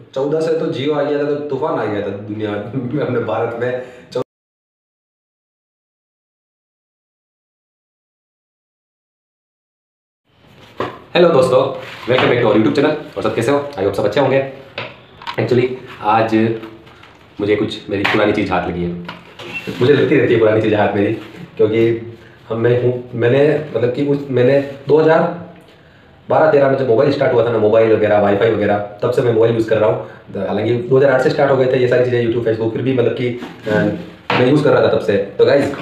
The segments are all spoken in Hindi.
14 से तो जियो आ गया था, तो तूफान आ गया था दुनिया में, अपने भारत में। हेलो दोस्तों, welcome back to our YouTube channel. और सब कैसे हो? आई होप सब अच्छे होंगे। एक्चुअली आज मुझे कुछ मेरी पुरानी चीज़ हाथ लगी है। मुझे लगती रहती है पुरानी चीज़ हाथ मेरी, क्योंकि मैंने मतलब कि मैंने 2012-13 में जब मोबाइल स्टार्ट हुआ था ना, मोबाइल वगैरह वाईफाई वगैरह, तब से मैं मोबाइल यूज़ कर रहा हूँ। हालांकि 2008 से स्टार्ट हो गए थे ये सारी चीज़ें, यूट्यूब फेसबुक, फिर भी मतलब कि मैं यूज़ कर रहा था तब से। तो गाइज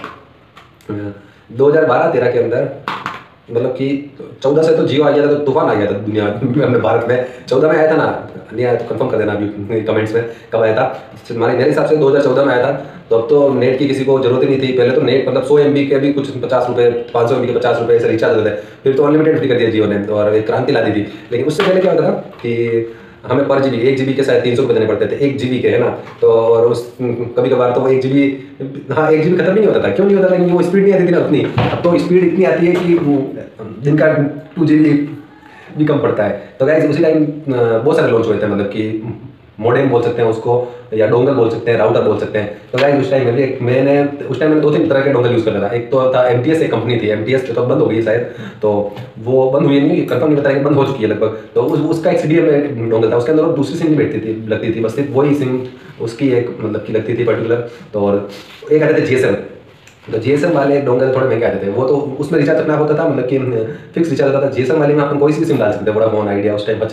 2012-13 के अंदर मतलब कि 14 से तो जियो आ गया था, तो तूफान आ गया था दुनिया में, अपने भारत में। 14 में आया था ना? नहीं आया तो कंफर्म कर देना अभी कमेंट्स में कब आया था। मेरे हिसाब से 2014 में आया था। तो अब तो नेट की किसी को जरूरत ही नहीं थी। पहले तो नेट मतलब 100 MB के भी कुछ 50 रुपये, 500 MB के 50 रुपये ऐसे रिचार्ज होते थे। फिर तो अनलिमिटेड फ्री कर दिया जियो ने, और एक क्रांति ला दी थी। लेकिन उससे पहले क्या होता था कि हमें पर GB 1 GB के शायद 300 रुपये देने पड़ते थे, 1 GB के, है ना। तो और उस कभी कभार तो वो 1 GB, हाँ 1 GB खत्म नहीं होता था। क्यों नहीं होता था? क्योंकि वो स्पीड नहीं आती थी ना उतनी। अब तो स्पीड इतनी आती है कि जिनका 2 GB भी कम पड़ता है। तो गाइस उसी टाइम बहुत सारे लॉन्च हुए थे, मतलब कि मॉडेम बोल सकते हैं उसको, या डोंगल बोल सकते हैं, राउटर बोल सकते हैं। तो गाइस उस टाइम में भी मैंने 2-3 तरह के डोंगल यूज़ करता था। एक तो था MTS, एक कंपनी थी MTS, जो तो बंद हो गई शायद। तो वो बंद हुई नहीं, कंफर्म नहीं, बताया कि बंद हो चुकी है लगभग। तो उसका एक CDM डोंगल था, उसके अंदर और दूसरी सिम नहीं बैठती थी, लगती थी, बस सिर्फ वही सिम उसकी एक मतलब की लगती थी पर्टिकुलर। तो और एक आते थे GSM। तो GSM वाले डोंगल थोड़े महंगे आते थे। वो तो उसमें रिचार्ज करना होता था, मतलब कि फिक्स रिचार्ज होता था। GSM वाले में अपन कोई सी भी सिम डाल सकते थे, वोडाफोन, आइडिया, उस टाइम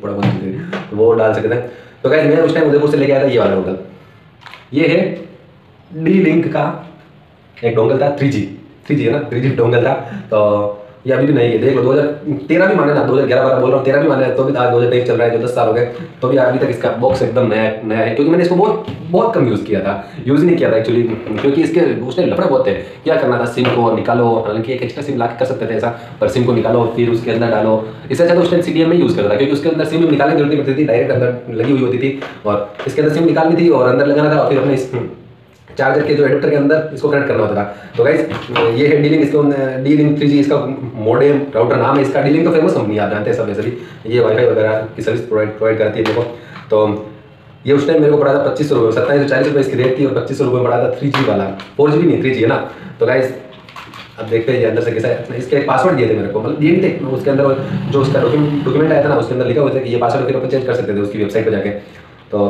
वोडाफोन वो डाल सकते थे। तो गाइस मैं उस टाइम उदयपुर से लेके आया था ये वाला डोंगल। ये है D-Link का एक डोंगल था, 3G है ना, 3G डोंगल था। तो ये अभी भी नहीं है, देख लो 2013 भी माने ना, 2011-12 बोल रहा हूँ, 13 भी माने तो भी आज 2023 चल रहा है, जो 10 साल हो गए, तो भी अभी तक इसका बॉक्स एकदम नया नया है। क्योंकि मैंने इसको बहुत कम यूज़ किया था, यूज़ नहीं किया था एक्चुअली, क्योंकि इसके उसने लफड़े बहुत थे। क्या करना था, सिम को निकालो, हालांकि एक एक्स्ट्रा सिम ला कर सकते थे ऐसा, पर सिम को निकालो फिर उसके अंदर डालो। इससे अच्छा तो उस टाइम CDM में यूज़ करता था, क्योंकि उसके अंदर सिम निकालने की जरूरत नहीं पड़ती थी, डायरेक्ट अंदर लगी हुई होती थी। और इसके अंदर सिम निकालनी थी और अंदर लगाना था, और फिर अपने चार्जर के जो एडेप्टर के अंदर इसको कनेक्ट करना होता था। तो गाइस ये है D-Link, इसको D-Link 3G इसका मॉडेम राउटर नाम है इसका। D-Link तो फेमस कंपनी आप जानते हैं सब, वैसे भी ये वाईफाई वगैरह की सर्विस प्रोवाइड करती है देखो। तो ये उस टाइम मेरे को पड़ा था 2500 रुपये, 2740 रुपये इसकी रेट थी, और 2500 रुपये पड़ा था 3G वाला। 4G नहीं, 3G है ना। तो गाइस अब देखते हैं अंदर से कैसा है। इसके पासवर्ड दिए थे मेरे को, मतलब दिए थे उसके अंदर, जो उसका डॉक्यूमेंट आया था ना, उसके अंदर लिखा हुआ था कि ये पासवर्ड फिर अपन चेंज कर सकते थे उसकी वेबसाइट पर जाके। तो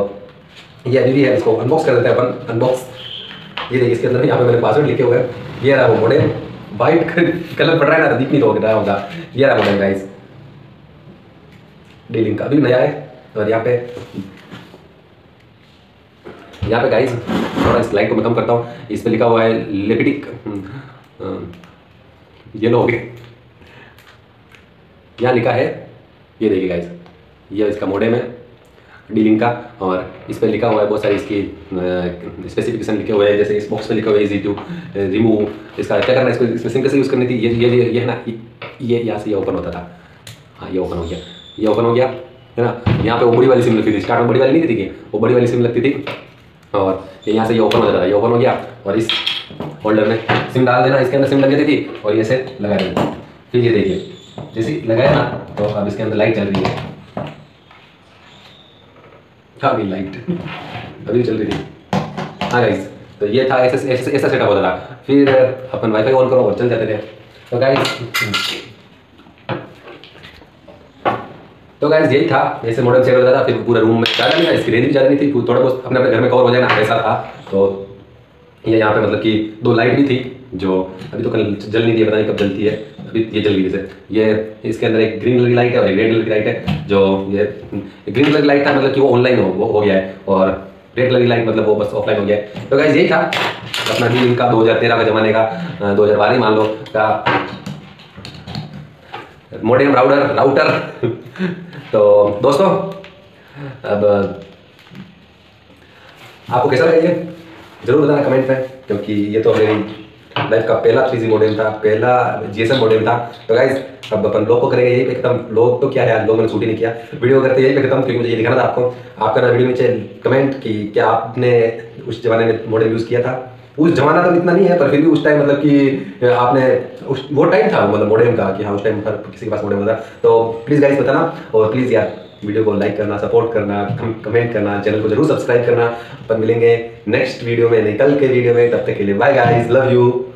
ये अभी भी है, इसको अनबॉक्स कर देते हैं अपन। अनबॉक्स, ये देखिए इसके अंदर यहाँ पे मैंने पासवर्ड लिखे हुए हैं। ये रहा वो मॉडेम, वाइट कलर पड़ रहा है ना, दिख नहीं तो होगा। ये रहा मॉडेम गाइस, D-Link का, अभी नया है। और यहाँ पे गाइस थोड़ा इस लाइट को मैं कम करता हूँ, इस पे लिखा हुआ है लिपिटिक, येलो हो गया, यहाँ लिखा है, ये देखिए गाइस, ये इसका मॉडेम है D-Link का। और इस पर लिखा हुआ है बहुत सारी इसकी स्पेसिफिकेशन लिखे हुए हैं, जैसे इस बॉक्स पे लिखा हुआ है इजी टू रिमूव। इसका क्या करना है, इसको सिम कैसे यूज़ करनी थी, ये है ना, ये यहाँ से ये ओपन होता था। हाँ ये ओपन हो गया, ये ओपन हो गया, है ना। यहाँ पे वो बड़ी वाली सिम लगती थी, स्टार्ट में बड़ी वाली नहीं थी, वो बड़ी वाली सिम लगती थी। और यहाँ से ये ओपन हो जाता था, ये ओपन हो गया, और इस होल्डर में सिम डाल देना, इसके अंदर सिम लग जाती थी, और ये से लगा देना। फिर ये देखिए जैसे लगाया ना, तो अब इसके अंदर लाइट चल रही है। हाँ भी लाइट अभी चल रही थी। हाँ गाइस, तो ये था, ऐसा सेटअप होता था। फिर अपन वाईफाई ऑन करो और चल जाते थे। तो गाइस यही था, जैसे मॉडल सेट होता था। फिर पूरा रूम में ज़्यादा नहीं था, इसकी रेंज भी ज़्यादा नहीं थी, थोड़ा बहुत अपने घर में कवर हो जाए ना, ऐसा था। तो ये यहाँ पे मतलब कि 2 लाइट भी थी, जो अभी तो कल जल नहीं थी, पता नहीं कब जलती है, अभी ये जल गई। जैसे ये इसके अंदर एक ग्रीन कलर की लाइट है और एक रेड कलर की लाइट है। जो ये ग्रीन कलर की लाइट था मतलब कि वो ऑनलाइन हो गया है, और रेड कलर की लाइट मतलब वो बस ऑफलाइन हो गया है। तो गाइस यही था अपना D-Link का 2013 का ज़माने का, 2012 मान लो का मॉडेम राउटर तो दोस्तों अब आपको कैसा लगा ये जरूर बताना कमेंट में, क्योंकि ये तो मेरी लाइफ का पहला 3G मॉडेम था, पहला GSM मॉडेम था। तो गाइस अब अपन लोग को करेंगे यही पे खत्म। लोग तो क्या है, आज लोग मैंने शूट ही नहीं किया, वीडियो करते यही पे खत्म, क्योंकि मुझे ये दिखाना था आपको। आप करना वीडियो नीचे कमेंट कि क्या आपने उस जमाने में मॉडेम यूज़ किया था। उस जमाना तो इतना नहीं है, पर फिर भी उस टाइम मतलब कि आपने वो टाइम था मतलब मॉडेम का, कि हाँ उस टाइम हर किसी के पास मॉडेम होता। तो प्लीज़ गाइस बताना, और प्लीज़ यार वीडियो को लाइक करना, सपोर्ट करना, कमेंट करना, चैनल को जरूर सब्सक्राइब करना। अपन मिलेंगे नेक्स्ट वीडियो में, कल के वीडियो में। तब तक के लिए बाय गाइस, लव यू।